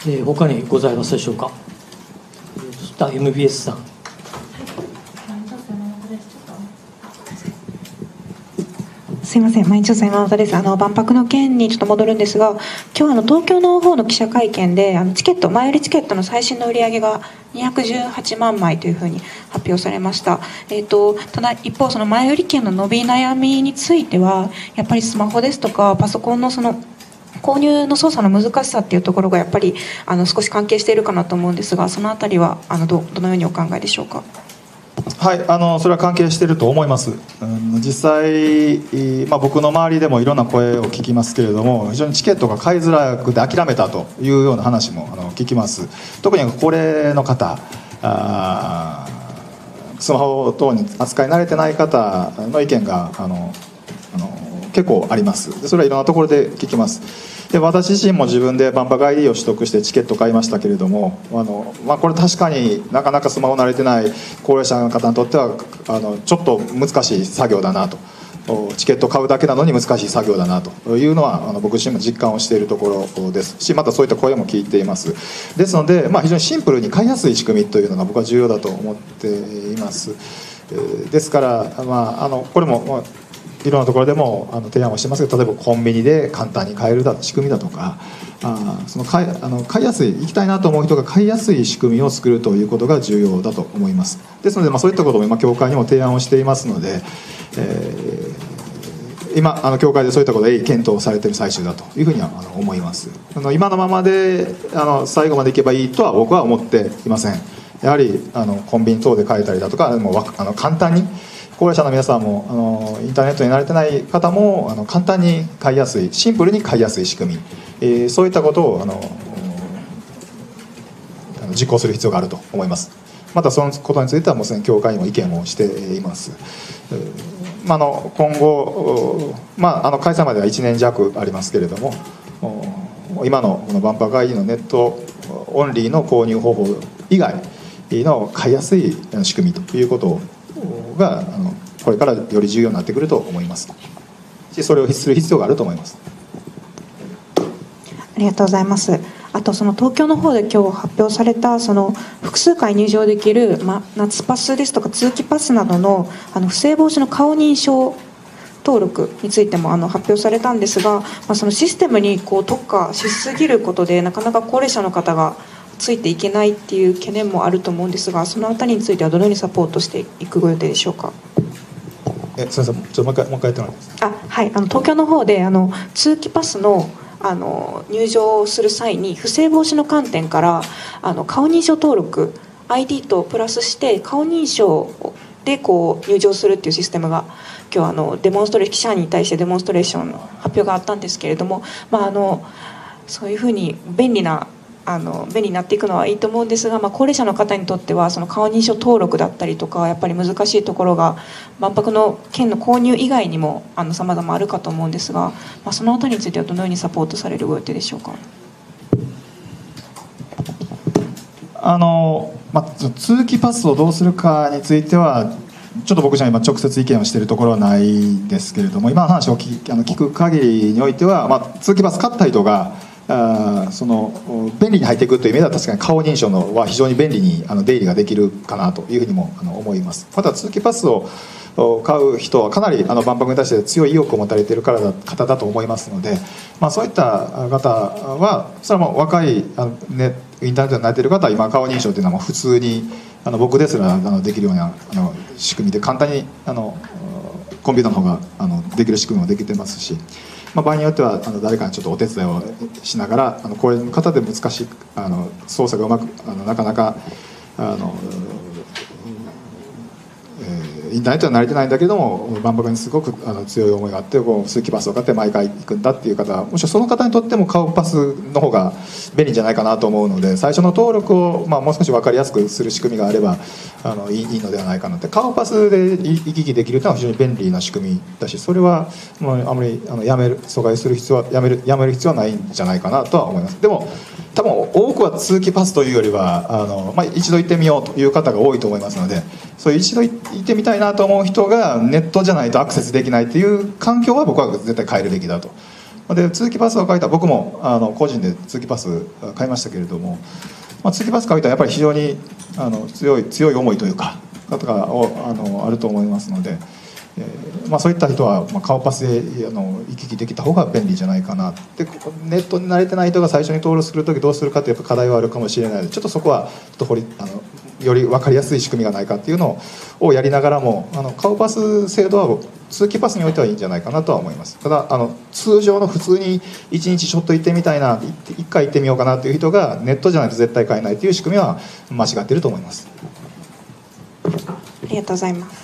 他にございますでしょうか。そしたら MBS さん。 すいません、毎日山本です。万博の件にちょっと戻るんですが、今日東京の方の記者会見でチケット、前売りチケットの最新の売り上げが218万枚というふうに発表されました。ただ一方、その前売り券の伸び悩みについてはやっぱりスマホですとかパソコンの購入の操作の難しさっていうところがやっぱり少し関係しているかなと思うんですが、そのあたりはどのようにお考えでしょうか。 はい、それは関係していると思います。実際、僕の周りでもいろんな声を聞きますけれども、非常にチケットが買いづらくて諦めたというような話も聞きます。特に高齢の方、スマホ等に扱い慣れてない方の意見が結構あります。それはいろんなところで聞きます。で、私自身も自分で万博 ID を取得してチケット買いましたけれども、これ確かになかなかスマホ慣れてない高齢者の方にとってはちょっと難しい作業だなと、チケット買うだけなのに難しい作業だなというのは僕自身も実感をしているところですし、またそういった声も聞いています。ですので、非常にシンプルに買いやすい仕組みというのが僕は重要だと思っています。ですから、これもいろんなところでも提案をしてますけど、例えばコンビニで簡単に買える仕組みだとか、買いやすい、行きたいなと思う人が買いやすい仕組みを作るということが重要だと思います。ですので、そういったことを今協会にも提案をしていますので、今協会でそういったことを検討されている最中だというふうには思います。今のままで最後までいけばいいとは僕は思っていません。やはりコンビニ等で買えたりだとか、簡単に高齢者の皆さんもインターネットに慣れてない方も簡単に買いやすい、シンプルに買いやすい仕組み、そういったことを実行する必要があると思います。またそのことについてはもうすでに協会にも意見をしています。今後、開催までは1年弱ありますけれども、今のこの万博 ID のネットオンリーの購入方法以外の買いやすい仕組みということがこれからより重要になってくると思いますし、それをする必要があると思います。 ありがとうございます。あと東京の方で今日発表された複数回入場できる、夏パスですとか通期パスなどの不正防止の顔認証登録についても発表されたんですが、そのシステムに特化しすぎることでなかなか高齢者の方がついていけないっていう懸念もあると思うんですが、そのあたりについてはどのようにサポートしていくご予定でしょうか。 すみません、もう一回言ってもらっていいですか。 はい、東京の方で通期パスの入場する際に不正防止の観点から顔認証登録 ID とプラスして顔認証で入場するっていうシステムが今日記者に対してデモンストレーションの発表があったんですけれども、そういうふうに便利になっていくのはいいと思うんですが、高齢者の方にとっては顔認証登録だったりとかやっぱり難しいところが万博の券の購入以外にも様々あるかと思うんですが、そのあたりについてはどのようにサポートされるご予定でしょうか。 通期パスをどうするかについてはちょっと僕じゃ今直接意見をしているところはないんですけれども、今の話を聞く限りにおいては、通期パス買った人が便利に入っていくという意味では確かに顔認証は非常に便利に出入りができるかなというふうにも思います。また通期パスを買う人はかなり万博に対して強い意欲を持たれている方だと思いますので、そういった方はそれはもう若いインターネットに慣れている方は今顔認証というのはもう普通に僕ですらできるような仕組みで簡単にコンピューターの方ができる仕組みもできてますし、場合によっては誰かにちょっとお手伝いをしながら高齢の方で難しい操作がうまくなかなかインターネットに慣れてないんだけども万博にすごく強い思いがあって通期パスを買って毎回行くんだっていう方はもしその方にとっても顔パスの方が便利じゃないかなと思うので、最初の登録をもう少し分かりやすくする仕組みがあればいいのではないかなって。顔パスで行き来できるというのは非常に便利な仕組みだし、それはもうあまり阻害する必要はやめる必要はないんじゃないかなとは思います。でも多分多くは通期パスというよりは一度行ってみようという方が多いと思いますので、そういう一度行ってみたいなと思う人がネットじゃないとアクセスできないという環境は僕は絶対変えるべきだと。 で通期パスを買いた僕も個人で通期パス買いましたけれども、通期パス買いたやっぱり非常に強い思いというか方があると思いますので、そういった人は顔パスで行き来できた方が便利じゃないかな。でネットに慣れてない人が最初に登録する時どうするかってやっぱ課題はあるかもしれないので、ちょっとそこはより分かりやすい仕組みがないかっていうのをやりながらも顔パス制度は通期パスにおいてはいいんじゃないかなとは思います。ただ通常の普通に1日ちょっと行ってみたいな1回行ってみようかなっていう人がネットじゃないと絶対買えないっていう仕組みは間違っていると思います。 ありがとうございます。